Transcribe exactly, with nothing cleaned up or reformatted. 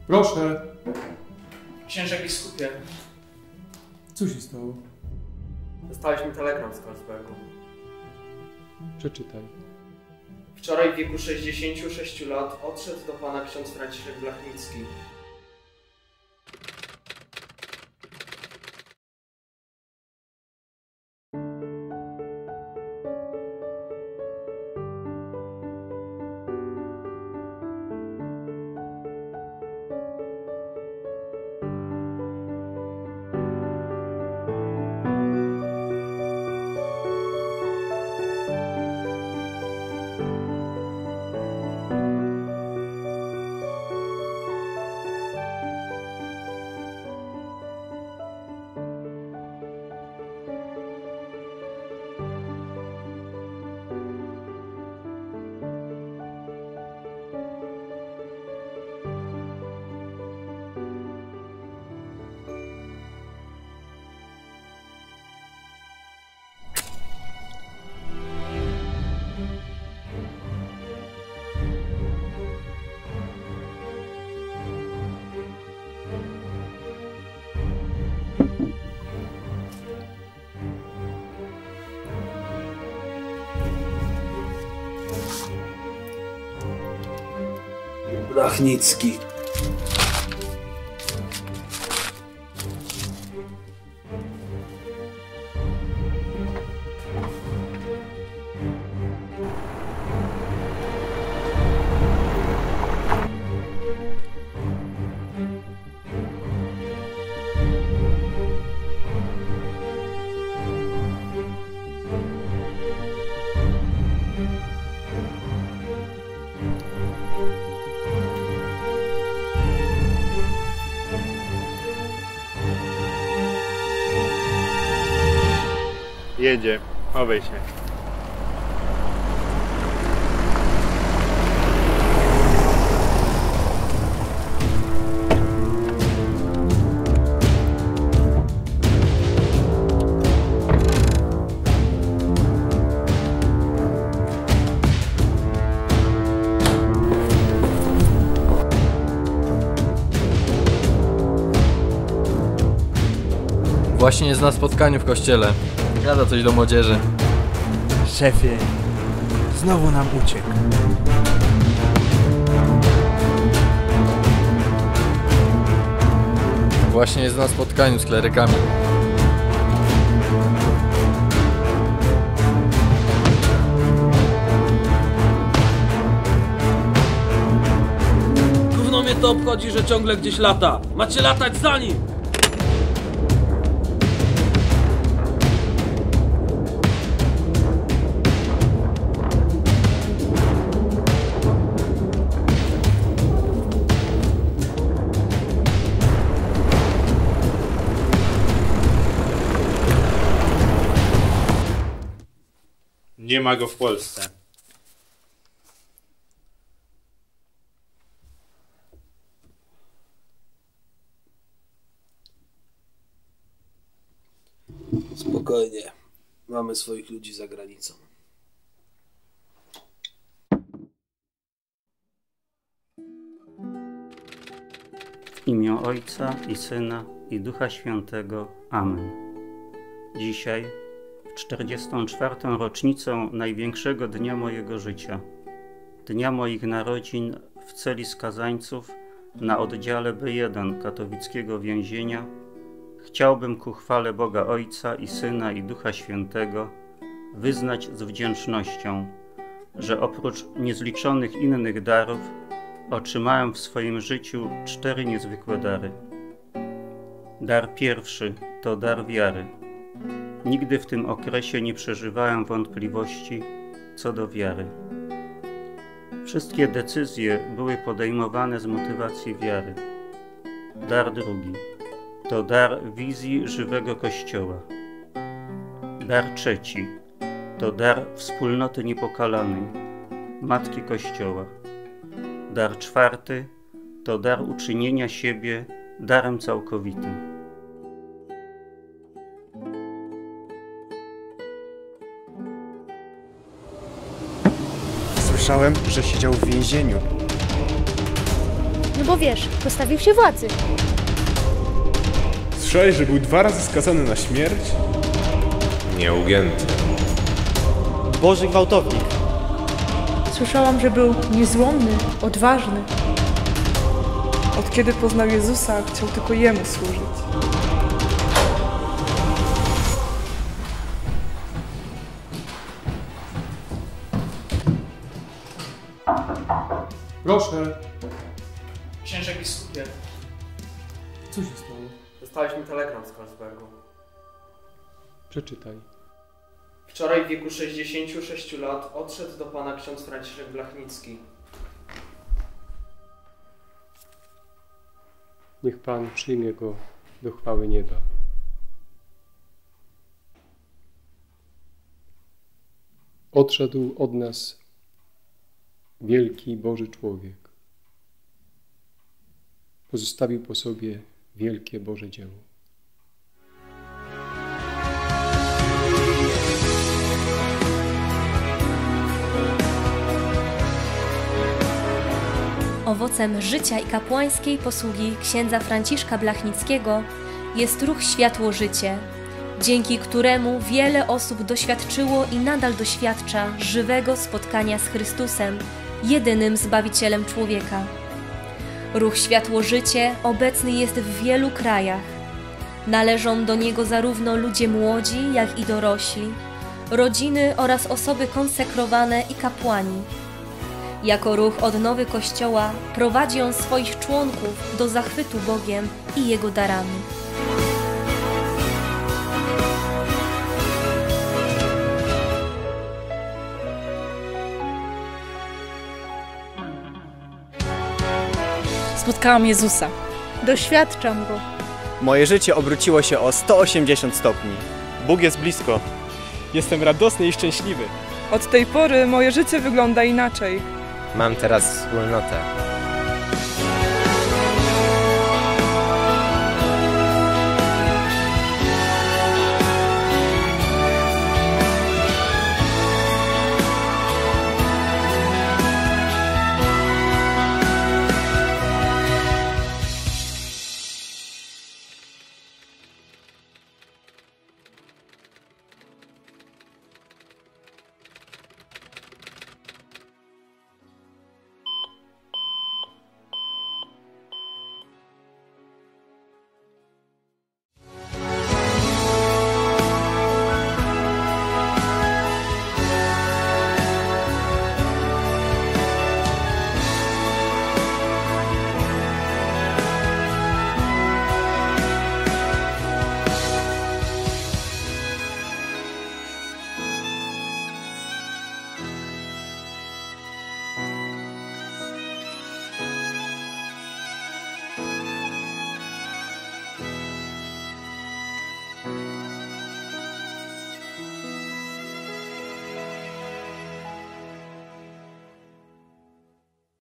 Proszę. Księże biskupie. Co się stało? Dostaliśmy telegram z Karlsbergu. Przeczytaj. Wczoraj w wieku sześćdziesięciu sześciu lat odszedł do pana ksiądz Franciszek Blachnicki. Blachnicki. Jedzie, chowaj się. Właśnie jest na spotkaniu w kościele. Gada coś do młodzieży. Szefie, znowu nam uciekł. Właśnie jest na spotkaniu z klerykami. Gówno mnie to obchodzi, że ciągle gdzieś lata. Macie latać za nim! Nie ma go w Polsce. Spokojnie. Mamy swoich ludzi za granicą. W imię Ojca i Syna i Ducha Świętego. Amen. Dzisiaj, w czterdziestą czwartą rocznicę największego dnia mojego życia, dnia moich narodzin w celi skazańców na oddziale B jeden katowickiego więzienia, chciałbym ku chwale Boga Ojca i Syna i Ducha Świętego wyznać z wdzięcznością, że oprócz niezliczonych innych darów otrzymałem w swoim życiu cztery niezwykłe dary. Dar pierwszy to dar wiary. Nigdy w tym okresie nie przeżywałem wątpliwości co do wiary. Wszystkie decyzje były podejmowane z motywacji wiary. Dar drugi to dar wizji żywego Kościoła. Dar trzeci to dar wspólnoty niepokalanej, Matki Kościoła. Dar czwarty to dar uczynienia siebie darem całkowitym. Słyszałem, że siedział w więzieniu. No bo wiesz, postawił się władzy. Słyszałeś, że był dwa razy skazany na śmierć? Nieugięty. Boży gwałtownik. Słyszałam, że był niezłomny, odważny. Od kiedy poznał Jezusa, chciał tylko Jemu służyć. Proszę. Księże biskupie, Co się stało? dostaliśmy telegram z Karlsbergu. Przeczytaj. Wczoraj w wieku sześćdziesięciu sześciu lat odszedł do pana ksiądz Franciszek Blachnicki. Niech Pan przyjmie go do chwały nieba. Odszedł od nas wielki Boży człowiek. Pozostawił po sobie wielkie Boże dzieło. Owocem życia i kapłańskiej posługi księdza Franciszka Blachnickiego jest ruch Światło Życie, dzięki któremu wiele osób doświadczyło i nadal doświadcza żywego spotkania z Chrystusem, jedynym Zbawicielem człowieka. Ruch Światło Życie obecny jest w wielu krajach. Należą do niego zarówno ludzie młodzi, jak i dorośli, rodziny oraz osoby konsekrowane i kapłani. Jako ruch odnowy Kościoła prowadzi on swoich członków do zachwytu Bogiem i Jego darami. Spotkałam Jezusa. Doświadczam Go. Moje życie obróciło się o sto osiemdziesiąt stopni. Bóg jest blisko. Jestem radosny i szczęśliwy. Od tej pory moje życie wygląda inaczej. Mam teraz wspólnotę.